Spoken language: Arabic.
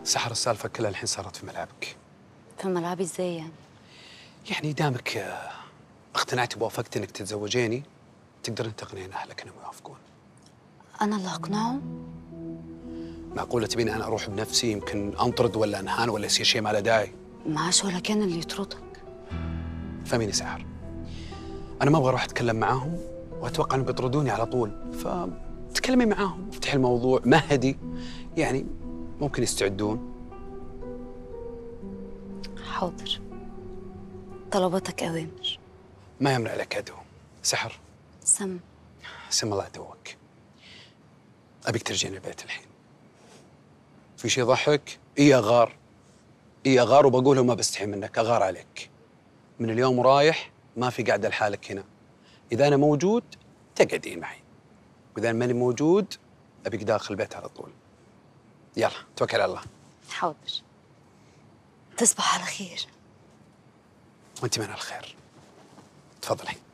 سحر السالفة كلها الحين صارت في ملعبك. في ملعبي ازاي يعني؟ يعني دامك اقتنعتي ووافقتي انك تتزوجيني، تقدرين تقنعين اهلك انهم يوافقون. انا اللي هقنعهم؟ معقولة تبيني انا اروح بنفسي؟ يمكن انطرد ولا انهان ولا يصير شيء ما له داعي. معاش ولا كان اللي يطردك. فهميني سحر، انا ما ابغى اروح اتكلم معاهم واتوقع انهم بيطردوني على طول، فتكلمي معاهم، افتحي الموضوع، مهدي، يعني ممكن يستعدون. حاضر، طلباتك اوامر. ما يمنع لك عدو. سحر، سم. سم الله عدوك. ابيك ترجعين البيت الحين. في شيء يضحك؟ اي اغار، اي اغار، وبقولها وما بستحي منك، اغار عليك. من اليوم رايح ما في قاعده لحالك هنا. اذا انا موجود تقعدين معي، واذا ماني موجود ابيك داخل البيت على طول. يلا توكل على الله. حاضر. تصبح على خير. وانت من الخير. تفضلي.